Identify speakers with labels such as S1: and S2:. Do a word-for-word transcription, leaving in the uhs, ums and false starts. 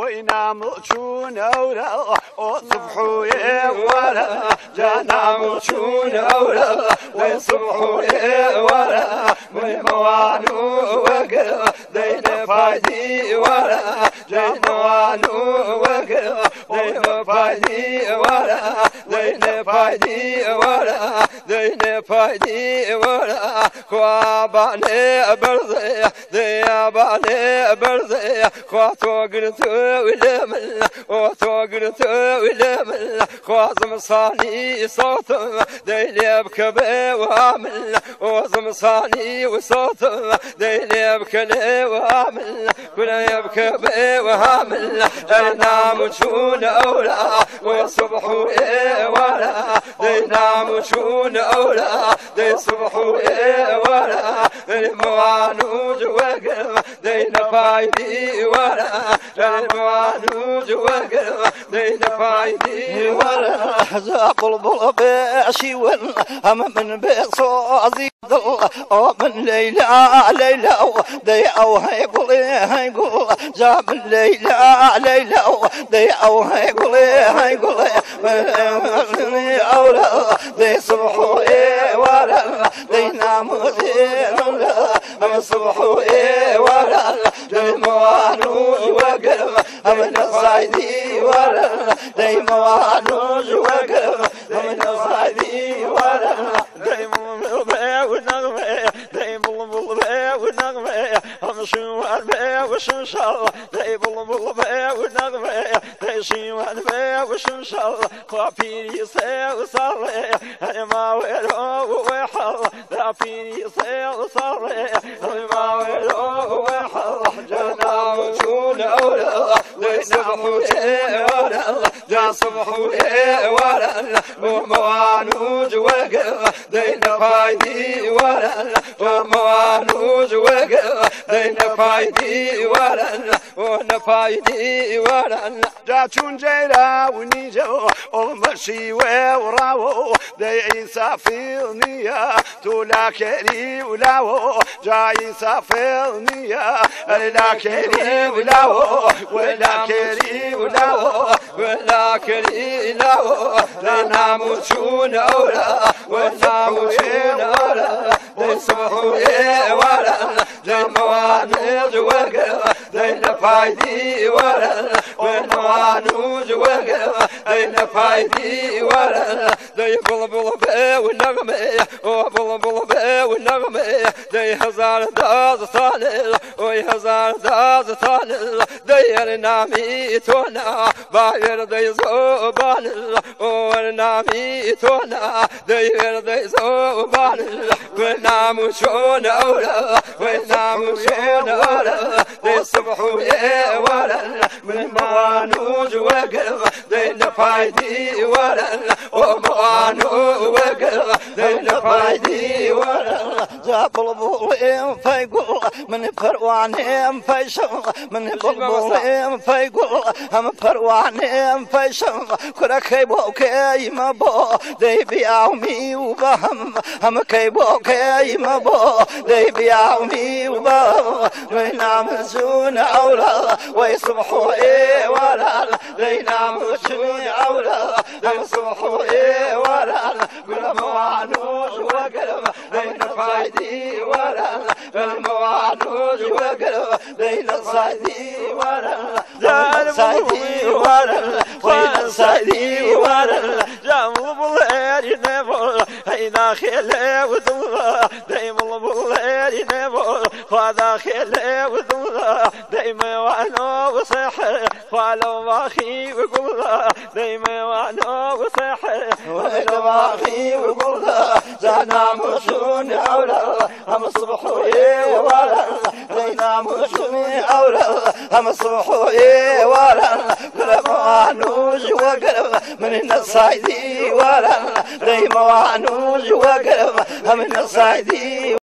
S1: وينامون أولا وصبحوا ولا جنامون أولا وصبحوا ولا ويموانوا وقل دين فايدي ولا جنوانوا وقل دين فايدي ولا دين فايدي ولا دين فايدي ولا خواباني برزي دياباني برزي خواتو قلتو ولمن وتوقلتو ولمن خوازم صاني صوتم ديلي بكبي وامن وزم صاني وصوتم ديلي بكلي وامن كل يبكبي وامن دينام شون أولا وصبحوا إيه ولا دينام شون أولا دي صبحوا إيه ولا الموانوج وقل دين فايدي ولا الموانوج وقل دين فايدي ولا
S2: حزاب البل باشي ون هم من بصازي ضل من ليلى ليلى دي او هيقول هيقول جاب ليلى ليلى دي او هيقول هيقول اولا دي صبحوا ايه ولا دي ناموا هم صبحوا ايه ولا دي موانوج وقل من الصايدي ولا دي موانوج وقل من الصايدي ولا
S1: دي ملبي ونغمي دي ملبي ونغمي هم شوان بي وشمشال دي ملبي ونغمي دي شوان بي وشمشال قابيني سي وصالي هاي ما ويرو ويحل قابيني سي وصالي هاي ما ويرو ويحل جنام شون أولا دي صبحوا إيه ولا جا صبحوا إيه ولا وموانوج وقل دين فايدي ولا وموانوج وقل دين فايدي ولا ونفايدي ولا جاتون جيرا ونيجو ومشي وراو دي سافرنيا تولا كري ولاو جاي سافرنيا لا كري ولاو ولا كري ولاو ولا كري لاو لا ناموشون أولا ولا موشون أولا دي صبحوا إيه ولا دي موانوج وقل دي فايدي ولا والموانوج وقل دي فايدي ولا دي بلبل بي والنغمي وبلبل بي والنغمي دي هزار داز طالل وي هزار داز طالل دي النامي تونا باير دي زوبان والنامي تونا دي دي زوبان والناموشون أولا والناموشون أولا دي صبحوا إيه ولا من موانوج وقل دي نفايدي ولا وموانوج وقل دي نفايدي ولا
S2: جاب البول فيقول من فروان فيشم من البول فيقول هم فروان فيشم كل كيبو كيما بو دي بيعمي وبهم هم كيبو كيما بو دي بيعمي وبهم وينامون أولا ويصبحوا إيه ولا وينامون أولا ويصبحوا إيه ولا كل موانوج وقلب بين فايدي ولا الموانوج وقلب بين الصايدي ولا الصايدي ولا بين الصايدي ولا جامل بالليل نبول هيدا خيلي وذولا دايم بالليل نبول هذا خيلي وذولا دايم وانو وصحي ولو باخي وقول دايم وانو وصحي ولو باخي وقول زانا مشون أولا هم صبحوا إيه ولا دايم مشون أولا هم صبحوا إيه ولا كل موانوج وقلب من الصايدي ولا دايم موانوج وقلب من الصايدي